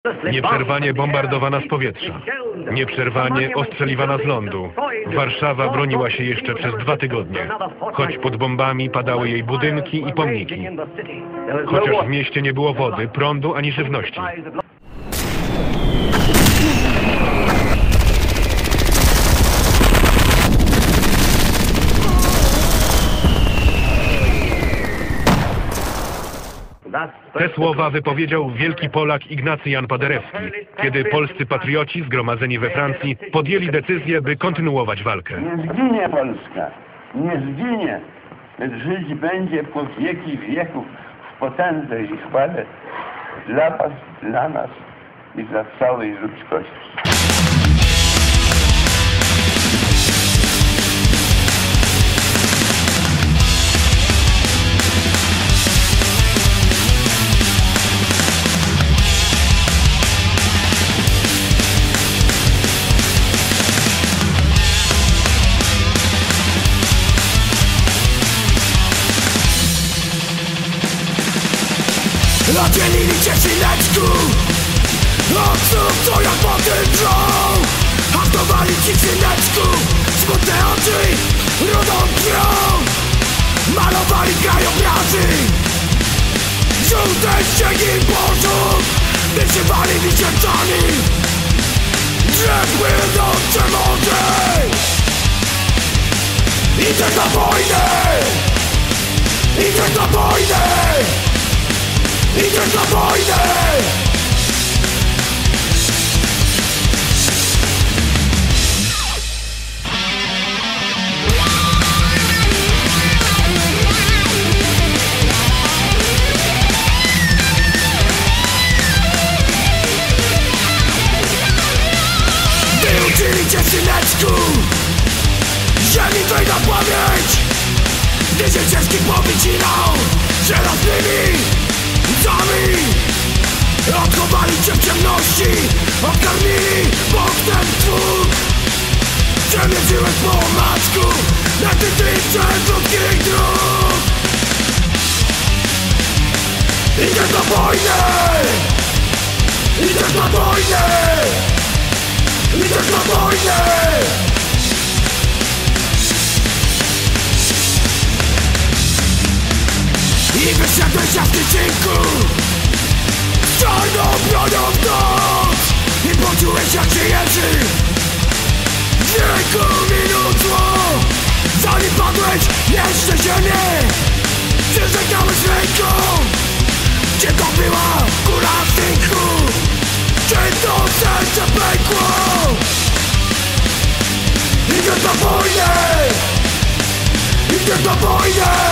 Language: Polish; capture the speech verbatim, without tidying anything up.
Nieprzerwanie bombardowana z powietrza. Nieprzerwanie ostrzeliwana z lądu. Warszawa broniła się jeszcze przez dwa tygodnie. Choć pod bombami padały jej budynki i pomniki. Chociaż w mieście nie było wody, prądu ani żywności. Te słowa wypowiedział wielki Polak Ignacy Jan Paderewski, kiedy polscy patrioci zgromadzeni we Francji podjęli decyzję, by kontynuować walkę. Nie zginie Polska, nie zginie, lecz żyć będzie po wieki wieków w potędze i chwale dla was, dla nas i dla całej ludzkości. Oddzielili cię, syneczku, od snów, co jak potem drżą. Haftowali ci, syneczku, smutne oczy rudą krwią. Malowali krajobrazy, żółte ściegi bożów. Wyszywali miesiącami drzew płynące morze. Idę na wojnę, idę na wojnę, idę na wojnę! Wyuczyli cię, syneczku, ziemi tej na pamięć. Wiecie ciężkich powycinał żelaznymi łzami. Odchowali cię w ciemności, odkarmili bognem twór. Przemierzyłeś po omacku na tytyczce ludzkich dróg. Idziesz na wojnę, idziesz na wojnę, idziesz na wojnę. I wyszedłeś jak w tycinku z czarną bronią w noc. I poczułeś jak żyjeszy w wieku minut zło. Zanim padłeś jeszcze ziemię przyżegnałeś ręką. Gdzie to była kula w tynku? Czy to serce pękło? Idziesz na wojnę, idziesz na wojnę,